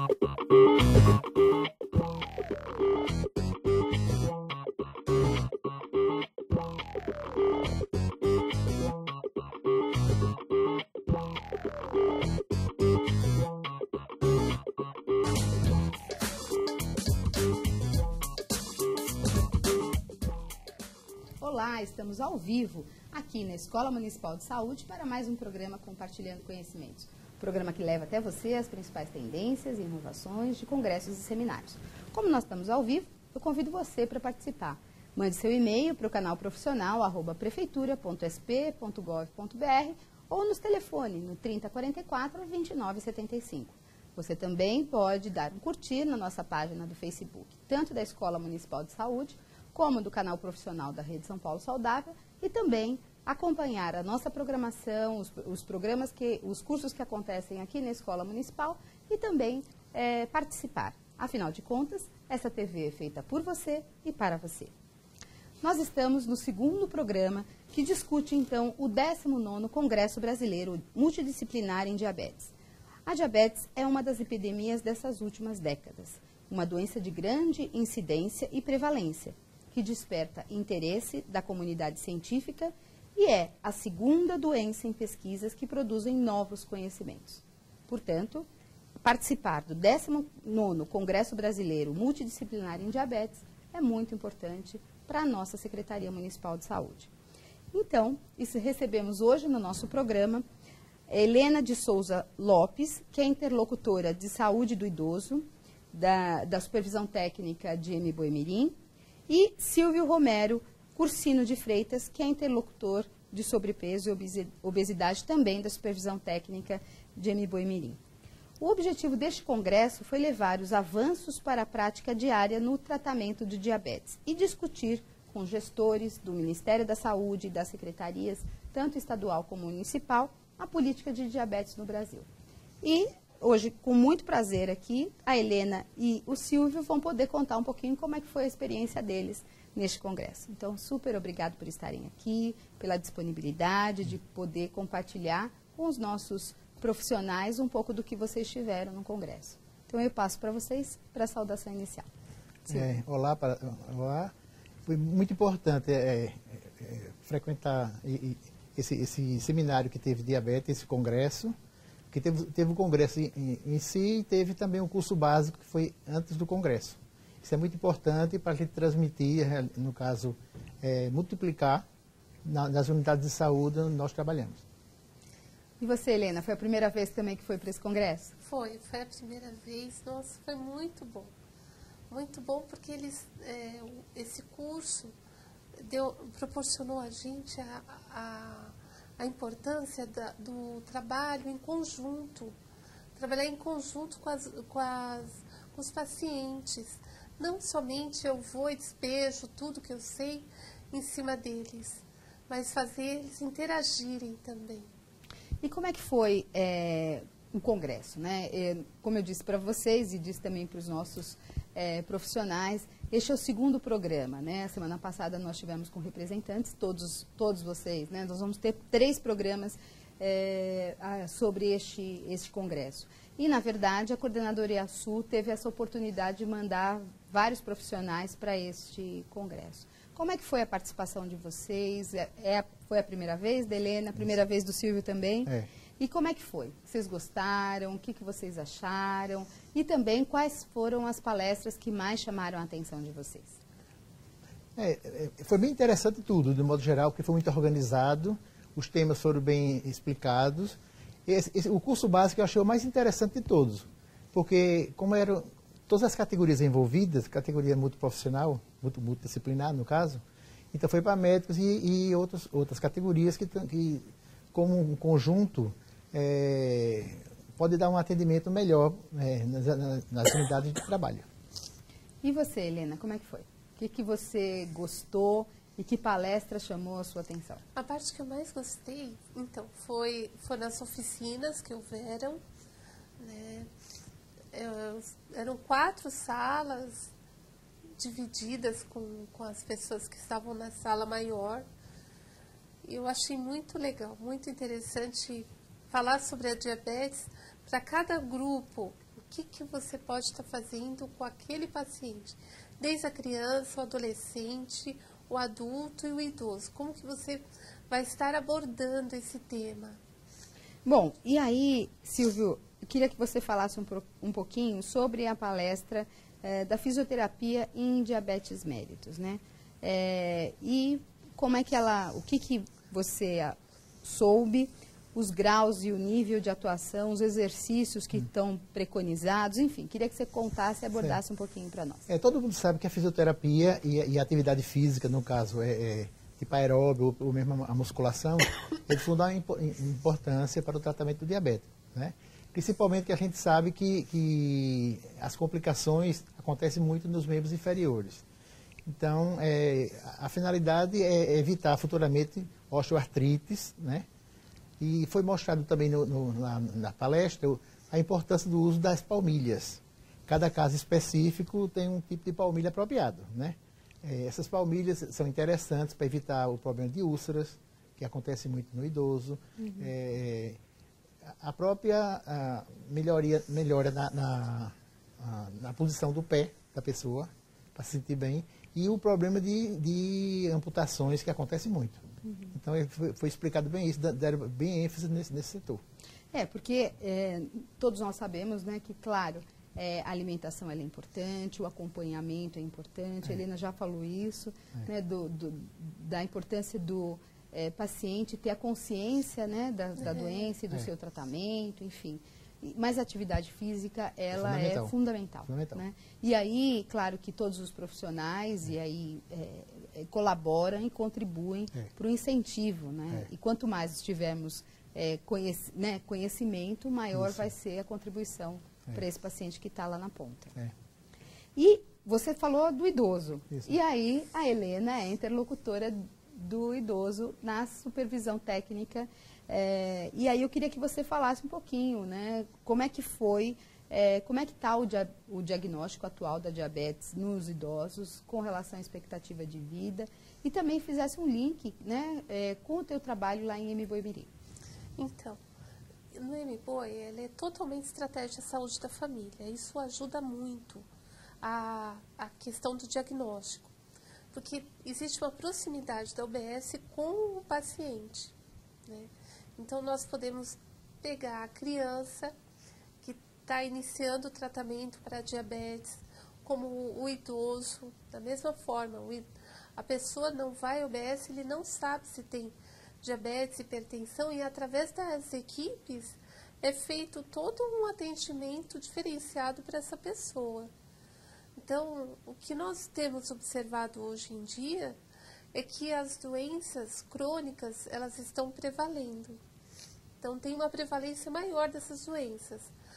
Olá, estamos ao vivo aqui na Escola Municipal de Saúde para mais um programa Compartilhando Conhecimentos. Programa que leva até você as principais tendências e inovações de congressos e seminários. Como nós estamos ao vivo, eu convido você para participar. Mande seu e-mail para o canal profissional @prefeitura.sp.gov.br ou nos telefone no 3044 2975. Você também pode dar um curtir na nossa página do Facebook, tanto da Escola Municipal de Saúde, como do canal profissional da Rede São Paulo Saudável, e também acompanhar a nossa programação, os cursos que acontecem aqui na Escola Municipal e também participar. Afinal de contas, essa TV é feita por você e para você. Nós estamos no segundo programa que discute, então, o 19º Congresso Brasileiro Multidisciplinar em Diabetes. A diabetes é uma das epidemias dessas últimas décadas, uma doença de grande incidência e prevalência, que desperta interesse da comunidade científica e é a segunda doença em pesquisas que produzem novos conhecimentos. Portanto, participar do 19º Congresso Brasileiro Multidisciplinar em Diabetes é muito importante para a nossa Secretaria Municipal de Saúde. Então, recebemos hoje no nosso programa Helena de Souza Lopes, que é interlocutora de saúde do idoso, da Supervisão Técnica de Boimirim, e Silvio Romero Cursino de Freitas, que é interlocutor de sobrepeso e obesidade também da Supervisão Técnica de Boimirim. O objetivo deste congresso foi levar os avanços para a prática diária no tratamento de diabetes e discutir com gestores do Ministério da Saúde e das secretarias, tanto estadual como municipal, a política de diabetes no Brasil. E hoje, com muito prazer aqui, a Helena e o Silvio vão poder contar um pouquinho como é que foi a experiência deles neste congresso. Então, super obrigado por estarem aqui, pela disponibilidade de poder compartilhar com os nossos profissionais um pouco do que vocês tiveram no congresso. Então, eu passo para vocês para a saudação inicial. Olá, foi muito importante frequentar esse seminário que teve diabetes, esse congresso, que teve o congresso em si e teve também um curso básico que foi antes do congresso. Isso é muito importante para a gente transmitir, no caso, multiplicar nas unidades de saúde onde nós trabalhamos. E você, Helena, foi a primeira vez também que foi para esse congresso? Foi a primeira vez. Nossa, foi muito bom. Muito bom porque esse curso proporcionou a gente a importância do trabalho em conjunto, trabalhar em conjunto com os pacientes. Não somente eu vou e despejo tudo que eu sei em cima deles, mas fazer eles interagirem também. E como é que foi o congresso, né? Como eu disse para vocês e disse também para os nossos profissionais, este é o segundo programa, né? A semana passada nós tivemos com representantes, todos vocês, né? Nós vamos ter 3 programas sobre este congresso. E, na verdade, a Coordenadoria Sul teve essa oportunidade de mandar vários profissionais para este congresso. Como é que foi a participação de vocês? Foi a primeira vez da Helena, a primeira vez do Silvio também? E como é que foi? Vocês gostaram? O que vocês acharam? E também quais foram as palestras que mais chamaram a atenção de vocês? Foi bem interessante tudo, de modo geral, porque foi muito organizado, os temas foram bem explicados. O curso básico eu achei o mais interessante de todos, porque como eram todas as categorias envolvidas, categoria multiprofissional, multidisciplinar no caso, então foi para médicos e outras categorias que como um conjunto, pode dar um atendimento melhor nas unidades de trabalho. E você, Helena, como é que foi? O que você gostou e que palestra chamou a sua atenção? A parte que eu mais gostei, então, foram as oficinas que houveram, né? Eram 4 salas divididas com as pessoas que estavam na sala maior. Eu achei muito legal, muito interessante falar sobre a diabetes para cada grupo que você pode estar fazendo com aquele paciente, desde a criança, o adolescente, o adulto e o idoso. Como que você vai estar abordando esse tema? Bom, e aí, Silvio, eu queria que você falasse um pouquinho sobre a palestra da fisioterapia em diabetes mellitus, né? E como é que o que você soube, os graus e o nível de atuação, os exercícios que estão preconizados, enfim, queria que você contasse e abordasse um pouquinho para nós. Todo mundo sabe que a fisioterapia e a atividade física, no caso, tipo aeróbio ou mesmo a musculação, é de fundamental importância para o tratamento do diabetes, né? Principalmente que a gente sabe que as complicações acontecem muito nos membros inferiores. Então, a finalidade é evitar futuramente osteoartrites, né? E foi mostrado também na palestra a importância do uso das palmilhas. Cada caso específico tem um tipo de palmilha apropriado, né? Essas palmilhas são interessantes para evitar o problema de úlceras, que acontece muito no idoso. Uhum. A própria melhora na posição do pé da pessoa, para se sentir bem, e o problema de amputações, que acontece muito. Uhum. Então, foi explicado bem isso, deram bem ênfase nesse setor. Porque todos nós sabemos, né, que, claro, a alimentação ela é importante, o acompanhamento é importante, a Helena já falou isso, né, da importância do paciente ter a consciência, né, da doença e do seu tratamento, enfim. Mas a atividade física, ela é fundamental. Né? E aí, claro que todos os profissionais e aí, colaboram e contribuem para o incentivo. Né? E quanto mais tivermos conhecimento, maior vai ser a contribuição para esse paciente que está lá na ponta. E você falou do idoso. Isso. E aí, a Helena é interlocutora do idoso na supervisão técnica. E aí eu queria que você falasse um pouquinho, né, como é que foi, como é que está o diagnóstico atual da diabetes nos idosos com relação à expectativa de vida e também fizesse um link, né, com o teu trabalho lá em Mboimirim. Então, no Mboi, ele é totalmente estratégia de saúde da família. Isso ajuda muito a questão do diagnóstico, porque existe uma proximidade da OBS com o paciente, né? Então, nós podemos pegar a criança que está iniciando o tratamento para diabetes, como o idoso, da mesma forma. A pessoa não vai ao OBS, ele não sabe se tem diabetes, hipertensão, e através das equipes é feito todo um atendimento diferenciado para essa pessoa. Então, o que nós temos observado hoje em dia é que as doenças crônicas, elas estão prevalendo. Então, tem uma prevalência maior dessas doenças.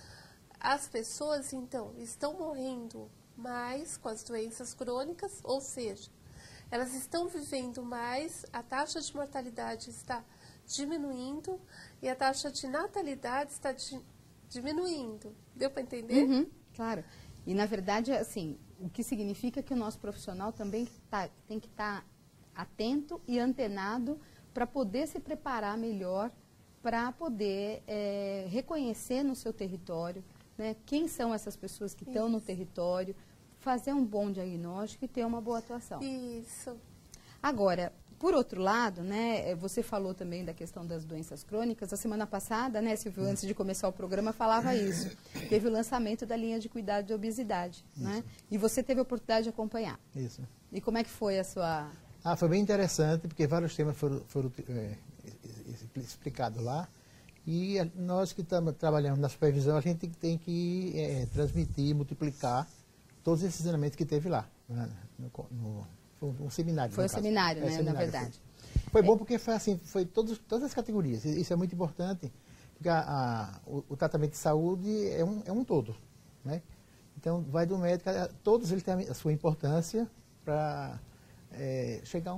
As pessoas, então, estão morrendo mais com as doenças crônicas, ou seja, elas estão vivendo mais, a taxa de mortalidade está diminuindo e a taxa de natalidade está diminuindo. Deu para entender? Uhum, claro. E, na verdade, assim, o que significa que o nosso profissional também tem que estar atento e antenado para poder se preparar melhor, para poder reconhecer no seu território, né, quem são essas pessoas que estão no território, fazer um bom diagnóstico e ter uma boa atuação. Isso. Agora, por outro lado, né, você falou também da questão das doenças crônicas. A semana passada, né, Silvio, antes de começar o programa, falava isso. Teve o lançamento da linha de cuidado de obesidade, né? E você teve a oportunidade de acompanhar. Isso. E como é que foi a sua... Foi bem interessante, porque vários temas foram explicados lá. E nós que estamos trabalhando na supervisão, a gente tem que transmitir, multiplicar todos esses ensinamentos que teve lá. Foi um seminário. Foi um seminário, né, na verdade. Foi bom porque foi assim, foi todas as categorias. Isso é muito importante, porque o tratamento de saúde é um todo, né? Então, vai do médico, todos eles têm a sua importância para chegar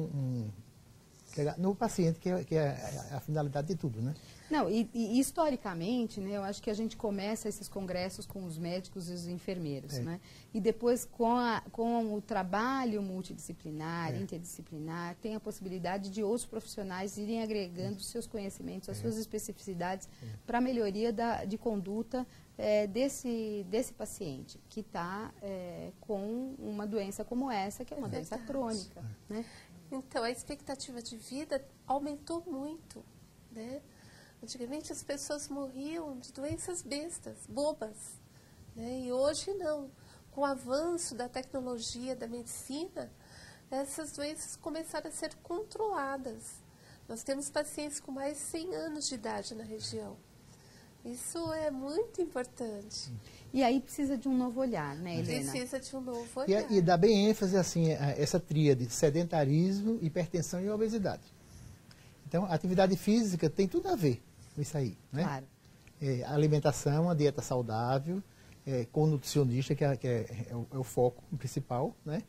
no paciente, que é a finalidade de tudo, né? Não, e historicamente, né, eu acho que a gente começa esses congressos com os médicos e os enfermeiros, né? E depois com o trabalho multidisciplinar, interdisciplinar, tem a possibilidade de outros profissionais irem agregando seus conhecimentos, as suas especificidades para a melhoria de conduta desse paciente que está com uma doença como essa, que é uma doença crônica, né? Então, a expectativa de vida aumentou muito, né? Antigamente as pessoas morriam de doenças bestas, bobas, né? E hoje não. Com o avanço da tecnologia, da medicina, essas doenças começaram a ser controladas. Nós temos pacientes com mais de 100 anos de idade na região. Isso é muito importante. E aí precisa de um novo olhar, né, Helena? Precisa de um novo olhar. E dá bem ênfase assim, a essa tríade: sedentarismo, hipertensão e obesidade. Então, a atividade física tem tudo a ver com isso aí, né? Claro. A alimentação, a dieta saudável, com o nutricionista, que é o foco principal, né?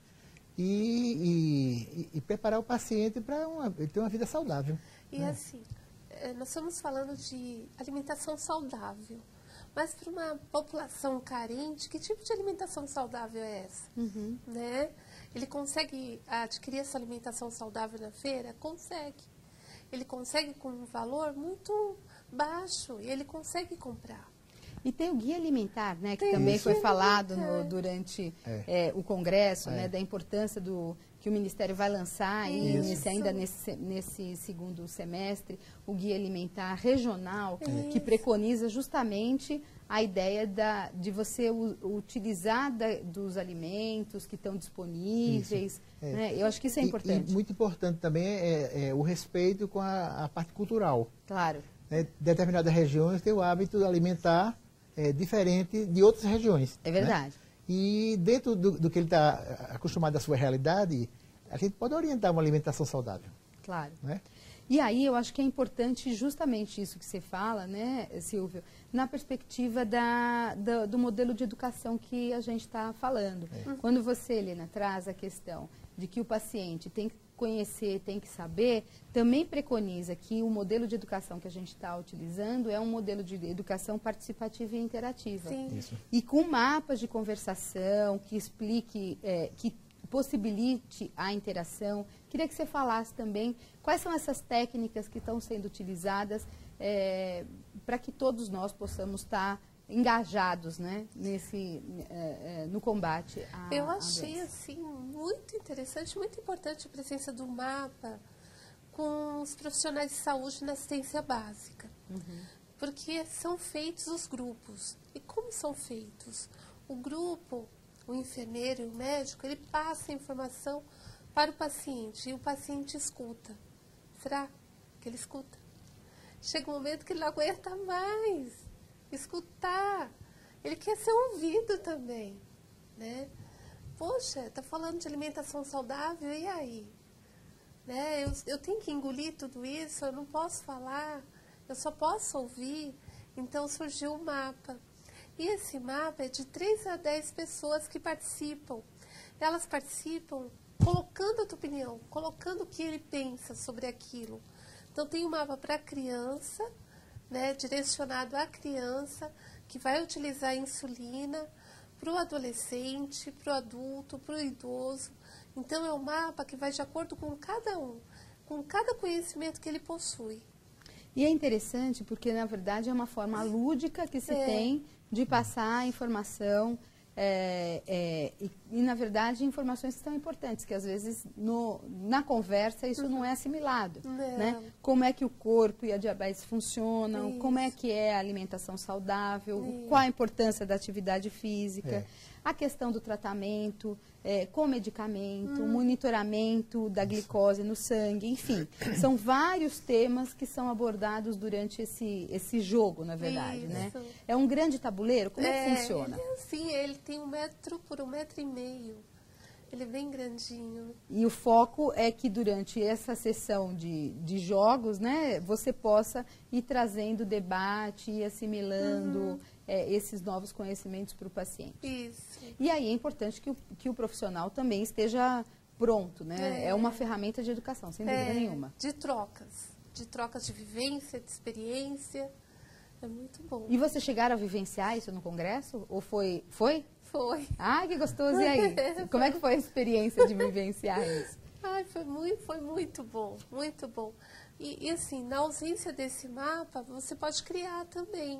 E preparar o paciente para ter uma vida saudável. E assim, nós estamos falando de alimentação saudável. Mas para uma população carente, que tipo de alimentação saudável é essa? Né? Ele consegue adquirir essa alimentação saudável na feira? Consegue. Ele consegue com um valor muito baixo e ele consegue comprar. E tem o guia alimentar, né, que também foi falado durante o congresso, né, da importância que o Ministério vai lançar ainda nesse segundo semestre, o guia alimentar regional, que preconiza justamente a ideia de você utilizar dos alimentos que estão disponíveis. Né? Eu acho que isso é importante. E muito importante também é o respeito com a parte cultural. Claro. Determinadas regiões têm o hábito alimentar diferente de outras regiões. É verdade. Né? E dentro do que ele está acostumado à sua realidade, a gente pode orientar uma alimentação saudável. Claro. Né? E aí eu acho que é importante justamente isso que você fala, né, Silvio, na perspectiva do modelo de educação que a gente está falando. Quando você, Helena, traz a questão de que o paciente tem que conhecer, tem que saber, também preconiza que o modelo de educação que a gente está utilizando é um modelo de educação participativa e interativa. Sim. Isso. E com mapas de conversação que explique, que possibilite a interação. Queria que você falasse também quais são essas técnicas que estão sendo utilizadas para que todos nós possamos estar engajados, né, no combate à Eu achei doença. assim muito interessante, muito importante a presença do mapa com os profissionais de saúde na assistência básica, porque são feitos os grupos. E como são feitos? O grupo, o enfermeiro e o médico, ele passa a informação para o paciente e o paciente escuta. Será que ele escuta? Chega um momento que ele não aguenta mais escutar. Ele quer ser ouvido também, né? Poxa, tá falando de alimentação saudável, e aí? Né? Eu tenho que engolir tudo isso, eu não posso falar, eu só posso ouvir. Então surgiu o mapa. E esse mapa é de 3 a 10 pessoas que participam. Elas participam colocando a tua opinião, colocando o que ele pensa sobre aquilo. Então tem um mapa para a criança, né, direcionado à criança, que vai utilizar a insulina, para o adolescente, para o adulto, para o idoso. Então, é um mapa que vai de acordo com cada um, com cada conhecimento que ele possui. E é interessante porque, na verdade, é uma forma lúdica que se tem de passar a informação e, na verdade, informações que são importantes, que às vezes na conversa isso não é assimilado. Né? Como é que o corpo e a diabetes funcionam, como é que é a alimentação saudável, qual a importância da atividade física, a questão do tratamento com medicamento, monitoramento da glicose no sangue, enfim. São vários temas que são abordados durante esse jogo, na verdade. Né? É um grande tabuleiro? Como é que funciona? Ele tem 1 metro por 1,5 metros. Ele é bem grandinho. E o foco é que durante essa sessão de jogos, né, você possa ir trazendo debate, ir assimilando esses novos conhecimentos para o paciente. Isso. E aí é importante que o profissional também esteja pronto, né? É uma ferramenta de educação, sem dúvida nenhuma. De trocas de vivência, de experiência. É muito bom. E você chegaram a vivenciar isso no congresso? Ou foi? Foi? Foi. Ai, que gostoso. E aí? Como é que foi a experiência de vivenciar isso? Ai, foi muito bom, muito bom. E assim, na ausência desse mapa, você pode criar também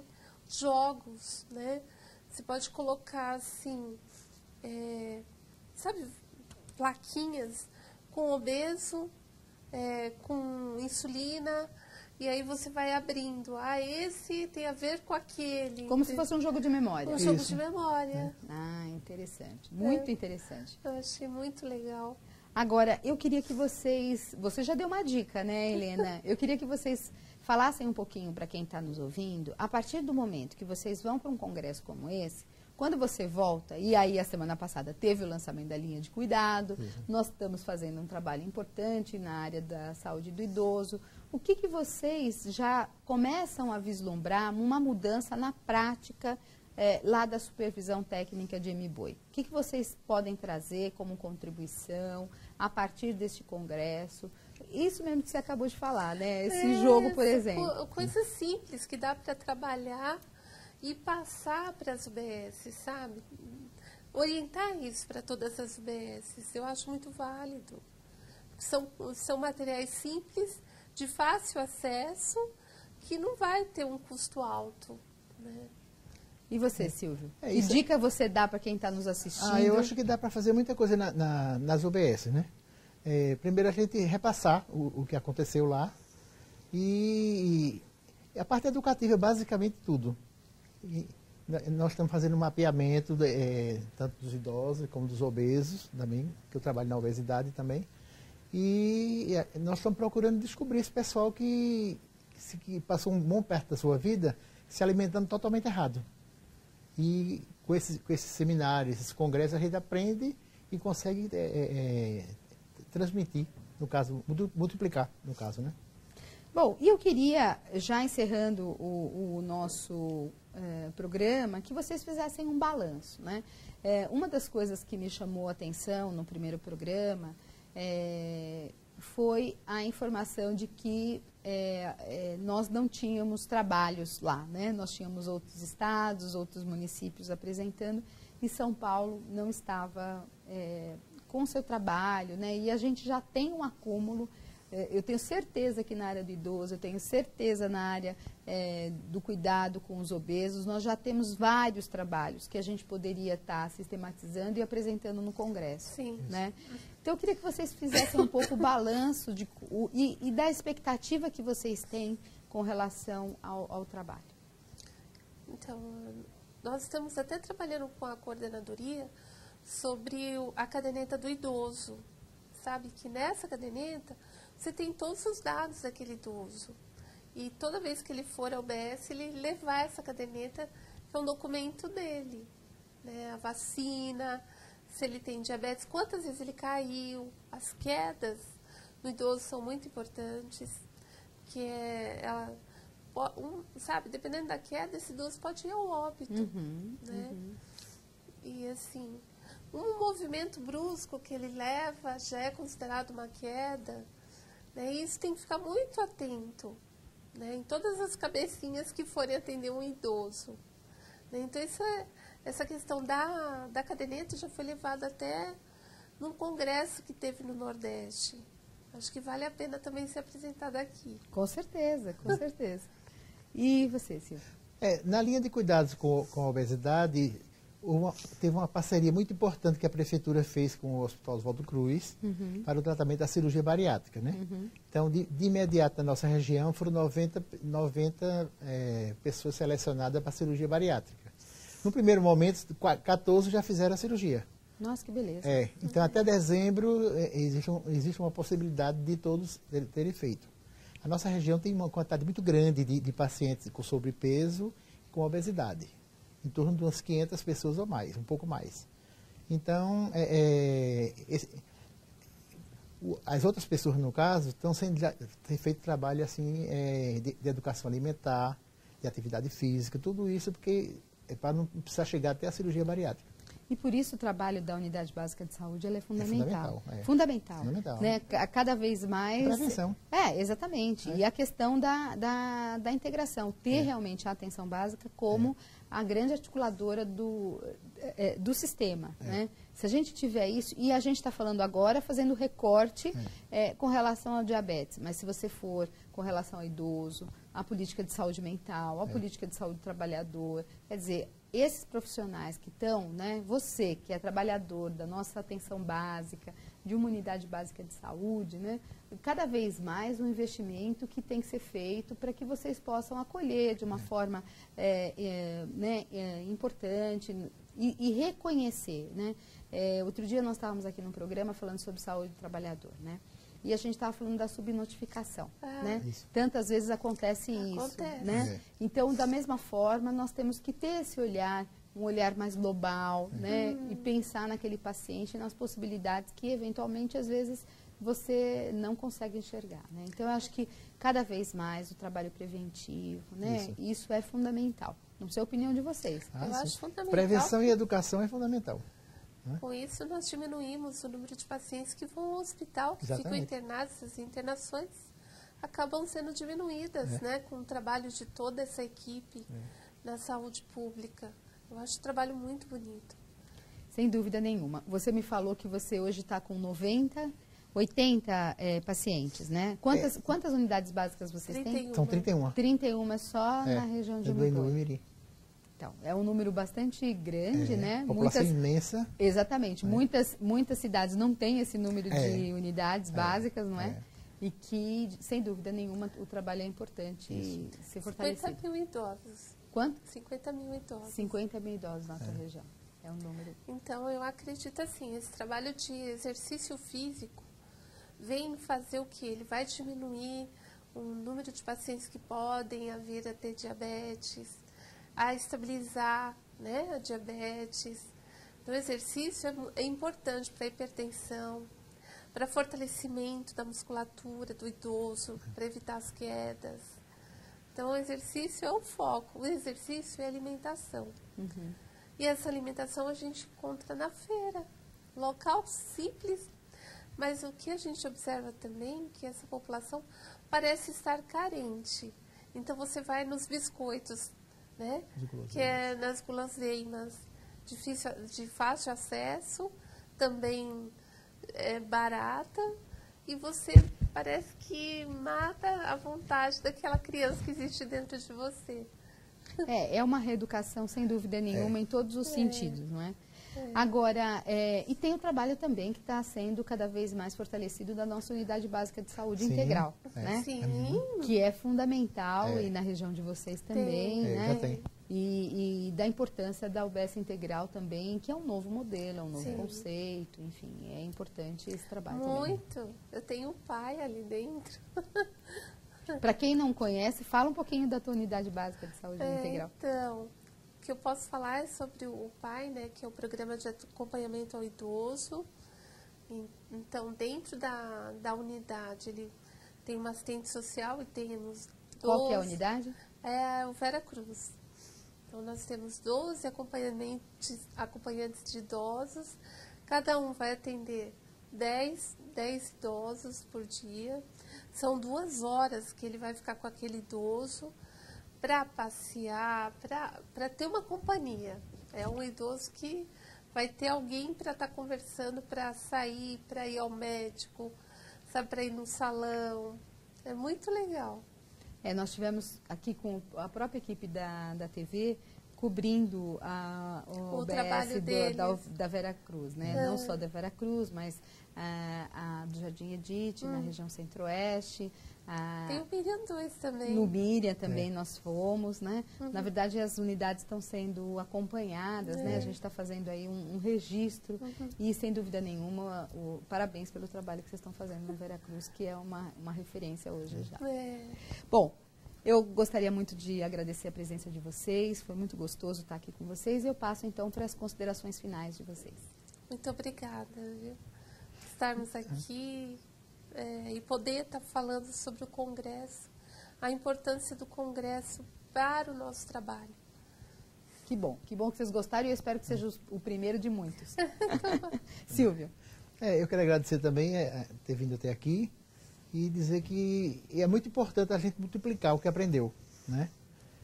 jogos, né? Você pode colocar, assim, sabe, plaquinhas com obeso, com insulina, e aí você vai abrindo. Ah, esse tem a ver com aquele. Como se fosse um jogo de memória. Um jogo de memória. Ah, interessante. Muito interessante. Eu achei muito legal. Agora, eu queria que vocês... Você já deu uma dica, né, Helena? Eu queria que vocês falassem um pouquinho para quem está nos ouvindo, a partir do momento que vocês vão para um congresso como esse, quando você volta, e aí a semana passada teve o lançamento da linha de cuidado, nós estamos fazendo um trabalho importante na área da saúde do idoso. O que vocês já começam a vislumbrar uma mudança na prática lá da supervisão técnica de MBOI? O que vocês podem trazer como contribuição a partir deste congresso? Isso mesmo que você acabou de falar, né? Esse jogo, por exemplo. Coisas simples que dá para trabalhar e passar para as UBS, sabe? Orientar isso para todas as UBS, eu acho muito válido. São materiais simples, de fácil acesso, que não vai ter um custo alto, né? E você, Silvio? Que dica você dá para quem está nos assistindo? Eu acho que dá para fazer muita coisa nas UBS, né? Primeiro a gente repassar o que aconteceu lá e a parte educativa, basicamente tudo. E nós estamos fazendo um mapeamento tanto dos idosos como dos obesos também, que eu trabalho na obesidade também. E nós estamos procurando descobrir esse pessoal que passou um bom perto da sua vida se alimentando totalmente errado. E com esses seminários, esses congressos, a gente aprende e consegue transmitir, no caso, multiplicar, no caso, né? Bom, e eu queria, já encerrando o nosso programa, que vocês fizessem um balanço, né? Uma das coisas que me chamou a atenção no primeiro programa foi a informação de que nós não tínhamos trabalhos lá, né? Nós tínhamos outros estados, outros municípios apresentando, e São Paulo não estava com seu trabalho, né? E a gente já tem um acúmulo. Eu tenho certeza que na área do idoso, eu tenho certeza na área do cuidado com os obesos, nós já temos vários trabalhos que a gente poderia estar sistematizando e apresentando no Congresso. Sim. Né? Então, eu queria que vocês fizessem um pouco o balanço e da expectativa que vocês têm com relação ao trabalho. Então, nós estamos até trabalhando com a coordenadoria sobre a caderneta do idoso. Sabe que nessa caderneta você tem todos os dados daquele idoso. E toda vez que ele for ao UBS, ele levar essa caderneta, que é um documento dele. Né? A vacina, se ele tem diabetes, quantas vezes ele caiu. As quedas no idoso são muito importantes. Que sabe, dependendo da queda, esse idoso pode ir ao óbito. Né? E assim, um movimento brusco que ele leva já é considerado uma queda. Né? E isso tem que ficar muito atento, né? Em todas as cabecinhas que forem atender um idoso. Né? Então, essa questão da caderneta já foi levada até num congresso que teve no Nordeste. Acho que vale a pena também ser apresentada aqui. Com certeza, com certeza. E você, Silvio? Na linha de cuidados com a obesidade, teve uma parceria muito importante que a Prefeitura fez com o Hospital Oswaldo Cruz para o tratamento da cirurgia bariátrica. Né? Então, de imediato na nossa região, foram 90 pessoas selecionadas para a cirurgia bariátrica. No primeiro momento, 14 já fizeram a cirurgia. Nossa, que beleza. Então, até dezembro, existe uma possibilidade de todos terem feito. A nossa região tem uma quantidade muito grande de pacientes com sobrepeso e com obesidade. Em torno de umas 500 pessoas ou mais, um pouco mais. Então, as outras pessoas, no caso, têm feito trabalho assim, de educação alimentar, de atividade física, tudo isso porque para não precisar chegar até a cirurgia bariátrica. E por isso o trabalho da Unidade Básica de Saúde é fundamental. Fundamental. Né? Cada vez mais... Prevenção. Exatamente. E a questão da integração. Ter realmente a atenção básica como a grande articuladora do sistema, né? Se a gente tiver isso, e a gente está falando agora, fazendo recorte com relação ao diabetes, mas se você for com relação ao idoso, a política de saúde mental, a política de saúde do trabalhador, quer dizer, esses profissionais que estão, né, você que é trabalhador da nossa atenção básica, de uma unidade básica de saúde, né, cada vez mais um investimento que tem que ser feito para que vocês possam acolher de uma forma importante e reconhecer, né. Outro dia nós estávamos aqui num programa falando sobre saúde do trabalhador, né, e a gente estava falando da subnotificação, né? Tantas vezes acontece isso, né? Então, da mesma forma, nós temos que ter esse olhar, um olhar mais global, né? E pensar naquele paciente, nas possibilidades que, eventualmente, às vezes, você não consegue enxergar, né? Então, eu acho que, cada vez mais, o trabalho preventivo, né? Isso é fundamental. Não sei a opinião de vocês. Eu acho fundamental. Prevenção e educação é fundamental. Com isso, nós diminuímos o número de pacientes que vão ao hospital, que ficam internados. As internações acabam sendo diminuídas, né, com o trabalho de toda essa equipe na saúde pública. Eu acho o trabalho muito bonito. Sem dúvida nenhuma. Você me falou que você hoje está com 80 pacientes, né? Quantas unidades básicas vocês 31. têm? São 31. 31 só na região de Umirim. Então, é um número bastante grande, né? População imensa. Exatamente. Muitas cidades não têm esse número de unidades básicas, não é? E que, sem dúvida nenhuma, o trabalho é importante ser fortalecido. 50 mil idosos. Quanto? 50 mil idosos. 50 mil idosos na sua região. É um número. Então, eu acredito assim, esse trabalho de exercício físico vem fazer o quê? Ele vai diminuir o número de pacientes que podem vir a ter diabetes, a estabilizar, né, a diabetes. Então, o exercício é importante para a hipertensão, para fortalecimento da musculatura do idoso, para evitar as quedas. Então, o exercício é o foco, o exercício é a alimentação. E essa alimentação a gente encontra na feira, local simples, mas o que a gente observa também é que essa população parece estar carente. Então, você vai nos biscoitos, né? Que é nas guloseimas, de fácil acesso, também é barata, e você parece que mata a vontade daquela criança que existe dentro de você. É uma reeducação, sem dúvida nenhuma, em todos os sentidos, não é? Agora, e tem o trabalho também que está sendo cada vez mais fortalecido da nossa unidade básica de saúde integral, né? Sim. Que é fundamental e na região de vocês também, né? Já tem. E da importância da UBS integral também, que é um novo modelo, é um novo conceito, enfim, é importante esse trabalho muito. também. Eu tenho um pai ali dentro. Para quem não conhece, fala um pouquinho da tua unidade básica de saúde integral. Então, o que eu posso falar é sobre o PAI, né, que é o Programa de Acompanhamento ao Idoso. Então, dentro da unidade, ele tem uma assistente social e temos 12... Qual que é a unidade? É o Vera Cruz. Então, nós temos 12 acompanhantes de idosos. Cada um vai atender 10 idosos por dia. São 2 horas que ele vai ficar com aquele idoso para passear, para ter uma companhia. É um idoso que vai ter alguém para estar conversando, para sair, para ir ao médico, sabe, para ir no salão. É muito legal. Nós tivemos aqui com a própria equipe da TV cobrindo o trabalho da Vera Cruz, né? Não só da Vera Cruz, mas a do Jardim Edith, na região centro-oeste. Tem o Miriam 2 também. No Miriam também nós fomos, né? Na verdade, as unidades estão sendo acompanhadas, né? A gente está fazendo aí um registro e, sem dúvida nenhuma, parabéns pelo trabalho que vocês estão fazendo no Vera Cruz, que é uma referência hoje já. Bom, eu gostaria muito de agradecer a presença de vocês, foi muito gostoso estar aqui com vocês e eu passo então para as considerações finais de vocês. Muito obrigada, viu? Estarmos aqui e poder estar falando sobre o Congresso, a importância do Congresso para o nosso trabalho. Que bom que vocês gostaram e eu espero que seja o primeiro de muitos. Silvio. Eu quero agradecer também ter vindo até aqui e dizer que é muito importante a gente multiplicar o que aprendeu, né?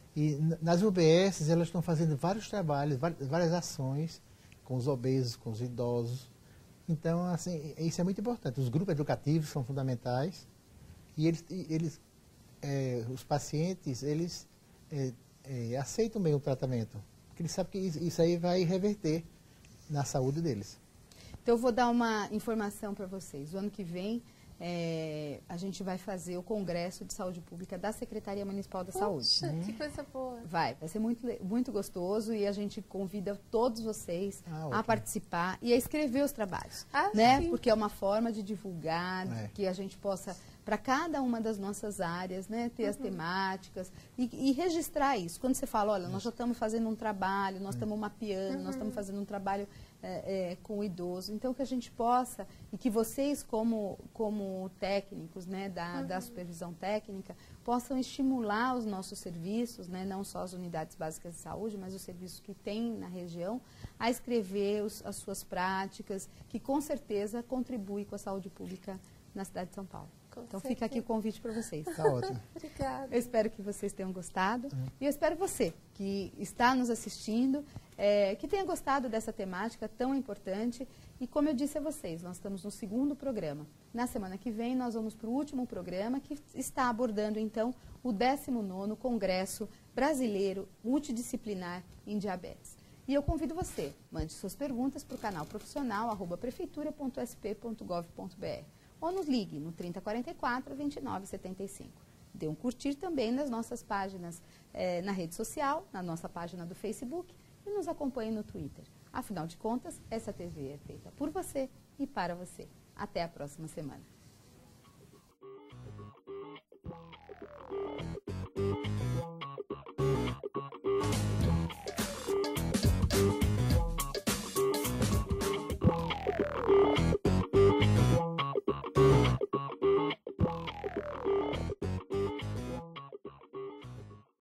E nas UBSs, elas estão fazendo vários trabalhos, várias ações com os obesos, com os idosos. Então, assim, isso é muito importante. Os grupos educativos são fundamentais e os pacientes, eles aceitam bem o tratamento, porque eles sabem que isso aí vai reverter na saúde deles. Então, eu vou dar uma informação para vocês. O ano que vem, a gente vai fazer o Congresso de Saúde Pública da Secretaria Municipal da Saúde. Que coisa boa. Vai ser muito gostoso e a gente convida todos vocês a ótimo. Participar e a escrever os trabalhos, Sim. Porque é uma forma de divulgar, que a gente possa, para cada uma das nossas áreas, né, ter as temáticas e registrar isso. Quando você fala, olha, nós já estamos fazendo um trabalho, nós estamos mapeando, nós estamos fazendo um trabalho com o idoso. Então, que a gente possa, e que vocês, como técnicos, né, da supervisão técnica, possam estimular os nossos serviços, né, não só as unidades básicas de saúde, mas os serviços que tem na região, a escrever as suas práticas, que com certeza contribui com a saúde pública na cidade de São Paulo. Então, fica aqui o convite para vocês. Está ótimo. Obrigada. Eu espero que vocês tenham gostado. E eu espero você, que está nos assistindo, que tenha gostado dessa temática tão importante. E como eu disse a vocês, nós estamos no 2º programa. Na semana que vem, nós vamos para o último programa, que está abordando, então, o 19º Congresso Brasileiro Multidisciplinar em Diabetes. E eu convido você, mande suas perguntas para o canal profissional @prefeitura.sp.gov.br ou nos ligue no 3044-2975. Dê um curtir também nas nossas páginas na rede social, na nossa página do Facebook e nos acompanhe no Twitter. Afinal de contas, essa TV é feita por você e para você. Até a próxima semana.